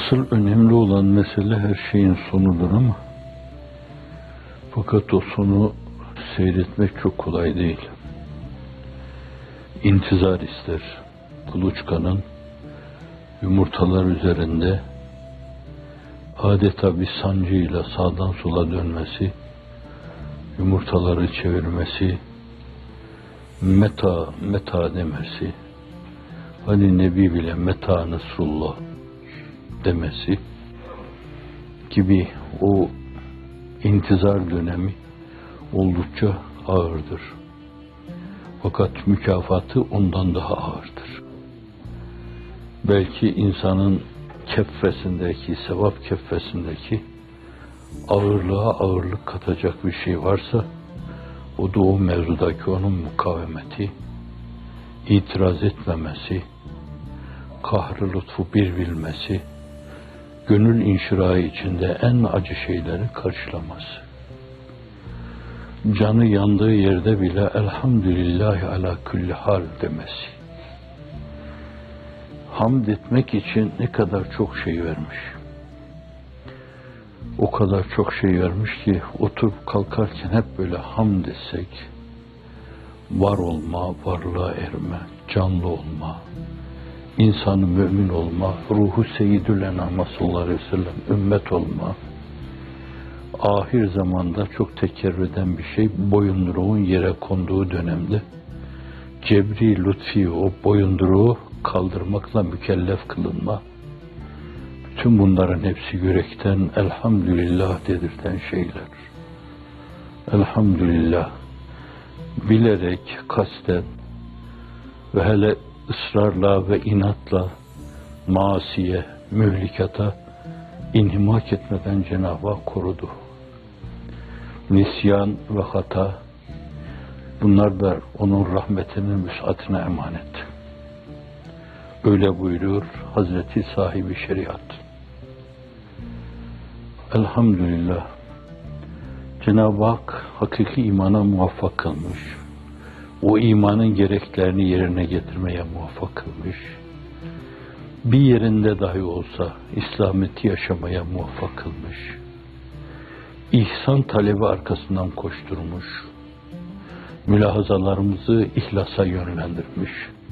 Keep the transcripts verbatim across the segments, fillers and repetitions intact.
Asıl önemli olan mesele her şeyin sonudur ama fakat o sonu seyretmek çok kolay değil. İntizar ister. Kuluçkanın yumurtalar üzerinde adeta bir sancıyla sağdan sola dönmesi, yumurtaları çevirmesi, meta, meta demesi, hani Nebi bile meta Nasrullah demesi gibi o intizar dönemi oldukça ağırdır. Fakat mükafatı ondan daha ağırdır. Belki insanın keffesindeki, sevap keffesindeki ağırlığa ağırlık katacak bir şey varsa, o da o mevzudaki onun mukavemeti, itiraz etmemesi, kahr-ı lütfu bir bilmesi, gönül inşirahı içinde en acı şeyleri karşılaması. Canı yandığı yerde bile elhamdülillahi ala külli hal demesi. Hamd etmek için ne kadar çok şey vermiş. O kadar çok şey vermiş ki oturup kalkarken hep böyle hamd etsek, var olma, varlığa erme, canlı olma, insanı mümin olma, ruhu seyyidül enam sallallahu aleyhi ve sellem ümmet olma, ahir zamanda çok tekerrür eden bir şey, boyunduruğun yere konduğu dönemde cebri lütfi o boyunduruğu kaldırmakla mükellef kılınma. Bütün bunların hepsi yürekten elhamdülillah dedirten şeyler. Elhamdülillah. Bilerek, kasten ve hele ısrarla ve inatla masiye, mühlikata inhimak etmeden Cenab-ı Hak korudu. Nisyan ve hata, bunlar da onun rahmetinin vüs'atine emanet. Öyle buyuruyor Hazreti sahibi şeriat. Elhamdülillah. Cenab-ı Hak hakiki imana muvaffak kılmış. O imanın gereklerini yerine getirmeye muvaffak kılmış. Bir yerinde dahi olsa İslamiyet'i yaşamaya muvaffak kılmış. İhsan talebi arkasından koşturmuş. Mülahazalarımızı ihlasa yönlendirmiş.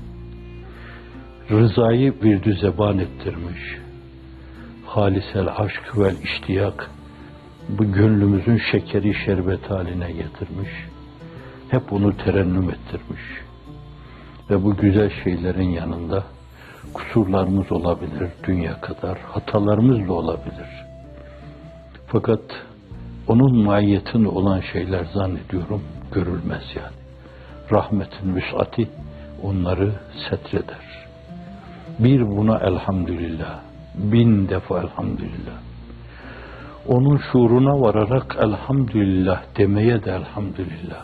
Rızayı virdü zeban ettirmiş. Halisel aşk vel iştiyak bu gönlümüzün şekeri şerbet haline getirmiş. Hep onu terennüm ettirmiş. Ve bu güzel şeylerin yanında kusurlarımız olabilir dünya kadar, hatalarımız da olabilir. Fakat onun mahiyetinde olan şeyler zannediyorum görülmez yani. Rahmetin vüs'ati onları setreder. Bir buna elhamdülillah, bin defa elhamdülillah. Onun şuuruna vararak elhamdülillah demeye de elhamdülillah.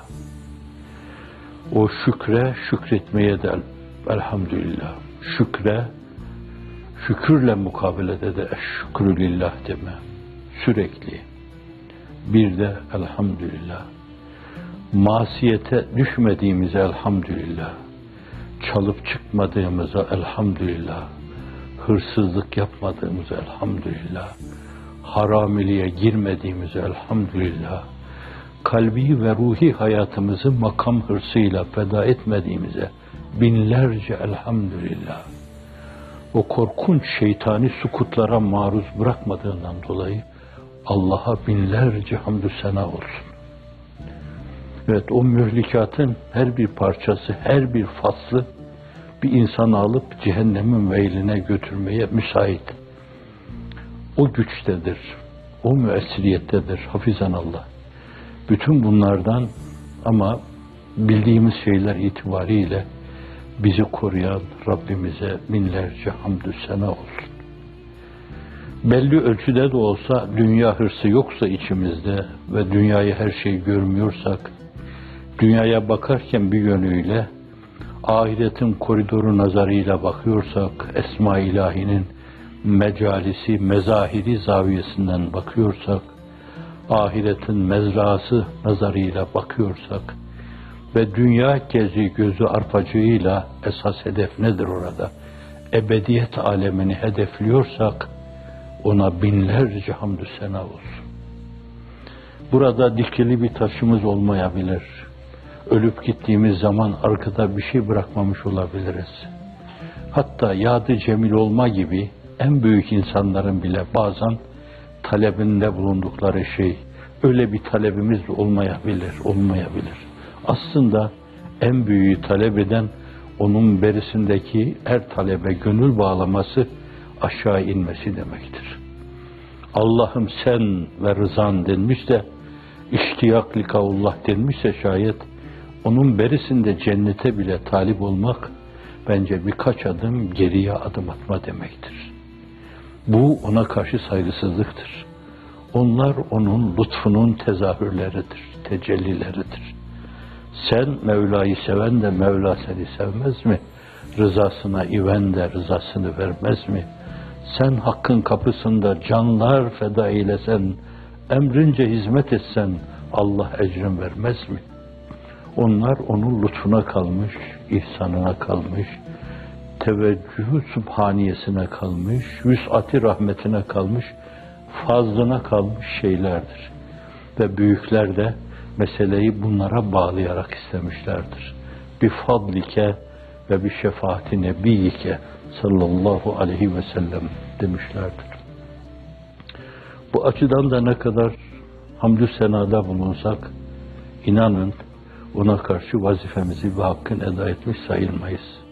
O şükre, şükretmeye de elhamdülillah. Şükre, şükürle mukabelede de eşşükrü lillah deme. Sürekli. Bir de elhamdülillah. Masiyete düşmediğimize elhamdülillah. Çalıp çıkmadığımıza elhamdülillah. Hırsızlık yapmadığımıza elhamdülillah. Haramiliğe girmediğimize elhamdülillah. Kalbi ve ruhi hayatımızı makam hırsıyla feda etmediğimize binlerce elhamdülillah. O korkunç şeytani sukutlara maruz bırakmadığından dolayı Allah'a binlerce hamdü sena olsun. Evet, o mühlikatın her bir parçası, her bir faslı bir insanı alıp cehennemin veyline götürmeye müsait. O güçtedir, o müessiriyettedir, hafizanallah. Bütün bunlardan ama bildiğimiz şeyler itibariyle bizi koruyan Rabbimize binlerce hamdü sena olsun. Belli ölçüde de olsa dünya hırsı yoksa içimizde ve dünyayı her şeyi görmüyorsak, dünyaya bakarken bir yönüyle ahiretin koridoru nazarıyla bakıyorsak, Esma-i İlahi'nin mecalisi, mezahiri zaviyesinden bakıyorsak, ahiretin mezrası nazarıyla bakıyorsak ve dünya gezi gözü arpacığıyla esas hedef nedir orada? Ebediyet alemini hedefliyorsak Ona binlerce hamdü sena olsun. Burada dikili bir taşımız olmayabilir. Ölüp gittiğimiz zaman arkada bir şey bırakmamış olabiliriz. Hatta yadı cemil olma gibi en büyük insanların bile bazen talebinde bulundukları şey, öyle bir talebimiz de olmayabilir, olmayabilir. Aslında en büyüğü talep eden, onun berisindeki her talebe gönül bağlaması, aşağı inmesi demektir. Allah'ım sen ve rızan denmiş de, iştiyak likaullah denmişse şayet, onun berisinde cennete bile talip olmak, bence birkaç adım geriye adım atma demektir. Bu ona karşı saygısızlıktır. Onlar onun lütfunun tezahürleridir, tecellileridir. Sen Mevla'yı seven de Mevla seni sevmez mi? Rızasına iven de rızasını vermez mi? Sen hakkın kapısında canlar feda eylesen, emrince hizmet etsen Allah ecrin vermez mi? Onlar onun lütfuna kalmış, ihsanına kalmış, teveccühü sübhaniyesine kalmış, vüs'ati rahmetine kalmış, fazlına kalmış şeylerdir. Ve büyükler de meseleyi bunlara bağlayarak istemişlerdir. Bi fadlike ve bi şefaati nebiyike sallallahu aleyhi ve sellem demişlerdir. Bu açıdan da ne kadar hamdü senada bulunsak, inanın ona karşı vazifemizi ve hakkını eda etmiş sayılmayız.